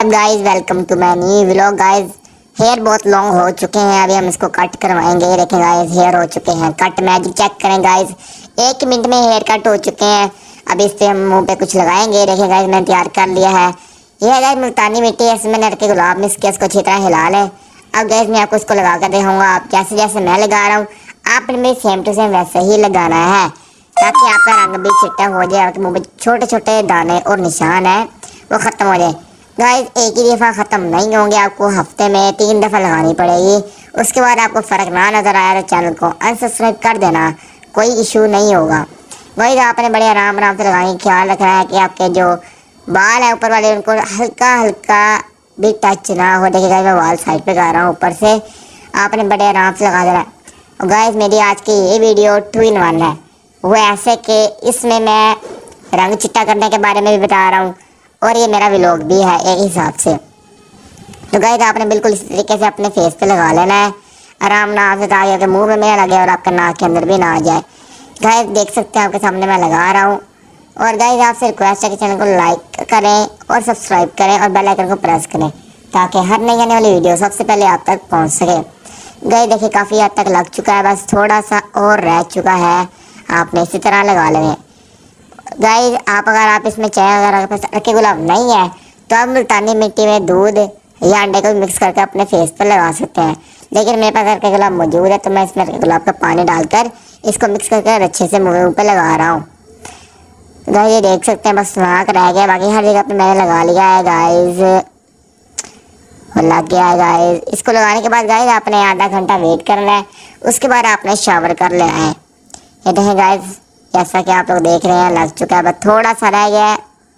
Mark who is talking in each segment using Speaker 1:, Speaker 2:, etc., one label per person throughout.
Speaker 1: WhatsApp guys, welcome to my new vlog. Guys hair बहुत long हो चुके हैं, अभी हम इसको कट करवाएंगे। देखें गाइज, हेयर हो चुके हैं कट। मैजिक चेक करें गाइज, 1 मिनट में हेयर कट हो चुके हैं। अभी इस पे हम मुंह पे कुछ लगाएंगे। देखें गाइज, मैंने तैयार कर लिया है। ये है गाइज मुल्तानी मिट्टी है, इसमें लड़के गुलाब मिक्स किया, इसको अच्छी तरह हिला लें। अब गाइज मैं आपको इसको लगा कर दिखाऊंगा। आप जैसे जैसे मैं लगा रहा हूँ आपने भी सेम टू सेम वैसे ही लगाना है, ताकि आपका रंग भी चिट्टा हो जाए। आपके मुँह पे छोटे छोटे दाने और निशान है वो ख़त्म हो जाए। गाइस एक ही दफ़ा ख़त्म नहीं होंगे, आपको हफ्ते में 3 दफ़ा लगानी पड़ेगी। उसके बाद आपको फ़र्क ना नज़र आया तो चैनल को अनसब्सक्राइब कर देना, कोई इशू नहीं होगा। गाइस आपने बड़े आराम आराम से लगाने का ख्याल रखना है कि आपके जो बाल है ऊपर वाले उनको हल्का हल्का भी टच ना हो। देखिए गाइस, मैं बाल साइड पे गा रहा हूँ, ऊपर से आपने बड़े आराम से लगा देना। और गाइस मेरी आज की ये वीडियो 2 in 1 है। वो ऐसे कि इसमें मैं रंग चिट्टा करने के बारे में भी बता रहा हूँ और ये मेरा व्लॉग भी है एक हिसाब से। तो गाइस आपने बिल्कुल इस तरीके से अपने फेस पे लगा लेना है आराम नाम से, ताकि आपके मुंह में ना लगे और आपके नाक के अंदर भी ना आ जाए। गाइस देख सकते हैं आपके सामने मैं लगा रहा हूँ। और गाइस आपसे रिक्वेस्ट है कि चैनल को लाइक करें और सब्सक्राइब करें और बेल आइकन को प्रेस करें, ताकि हर नई आने वाली वीडियो सबसे पहले आप तक पहुँच सके। गाइस देखिए काफ़ी हद तक लग चुका है, बस थोड़ा सा और रह चुका है। आपने इसी तरह लगा लेंगे। गाइस आप इसमें चाहे अगर आपके पास रखे गुलाब नहीं है तो आप मुल्तानी मिट्टी में दूध या अंडे को मिक्स करके अपने फेस पर लगा सकते हैं। लेकिन मेरे पास रखे गुलाब मौजूद है तो मैं इसमें रखे गुलाब का पानी डालकर इसको मिक्स करके अच्छे से मुँह पे लगा रहा हूँ। गाइस ये देख सकते हैं बस नाक रह गया, बाकी हर जगह पे मैंने लगा लिया है गाइस, लग गया है गाइस। इसको लगाने के बाद गाइस आपने आधा घंटा वेट करना है, उसके बाद आपने शावर कर लेना है। ये देखें गाइस, जैसा कि आप लोग देख रहे हैं लग चुका है, बस थोड़ा सा रह गया,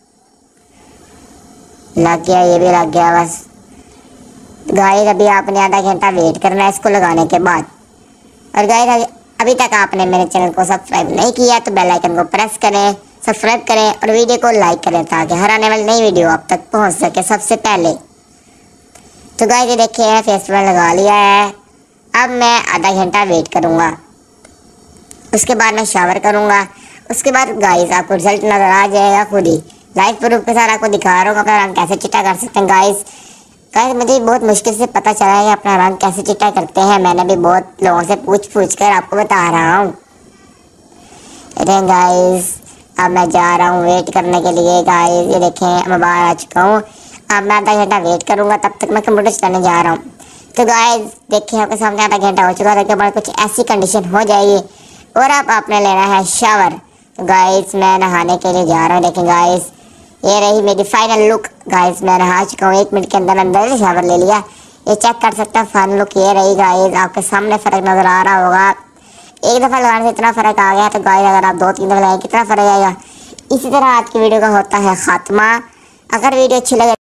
Speaker 1: लग गया, ये भी लग गया बस। गाइस अभी आपने आधा घंटा वेट करना है इसको लगाने के बाद। और गाइस अभी तक आपने मेरे चैनल को सब्सक्राइब नहीं किया तो बेल आइकन को प्रेस करें, सब्सक्राइब करें और वीडियो को लाइक करें, ताकि हर आने वाली नई वीडियो आप तक पहुंच सके सबसे पहले। तो गाइस ये देखिए फेस पे लगा लिया है। अब मैं आधा घंटा वेट करूँगा, उसके बाद मैं शावर करूँगा। उसके बाद गाइस आपको रिजल्ट नज़र आ जाएगा खुद ही। लाइव प्रूफ के साथ आपको दिखा रहा हूँ अपना रंग कैसे चिट्टा कर सकते हैं। गाइस मुझे बहुत मुश्किल से पता चला है कि अपना रंग कैसे चिट्टा करते हैं। मैंने भी बहुत लोगों से पूछ कर आपको बता रहा हूँ। गाइस अब मैं जा रहा हूँ वेट करने के लिए। गाइस ये देखें मैं बाहर आ चुका हूँ। अब मैं आधा घंटा वेट करूँगा, तब तक मैं कंप्यूटर चलाने जा रहा हूँ। तो गाइस देखिए आपके सामने आधा घंटा हो चुका है, उसके बाद कुछ ऐसी कंडीशन हो जाएगी और अब आपने लेना है शावर। तो गाइस मैं नहाने के लिए जा रहा हूँ। देखें गाइस ये रही मेरी फाइनल लुक। गाइस मैं नहा चुका हूँ, 1 मिनट के अंदर अंदर शावर ले लिया। ये चेक कर सकते हैं फाइनल लुक ये रही। गाइस आपके सामने फ़र्क नज़र आ रहा होगा, एक दफ़ा लगाने से इतना फ़र्क आ गया। तो गाइस अगर आप 2-3 दफ़ा लगाएं कितना फ़र्क आएगा। इसी तरह आज की वीडियो का होता है ख़ात्मा। अगर वीडियो अच्छी लगे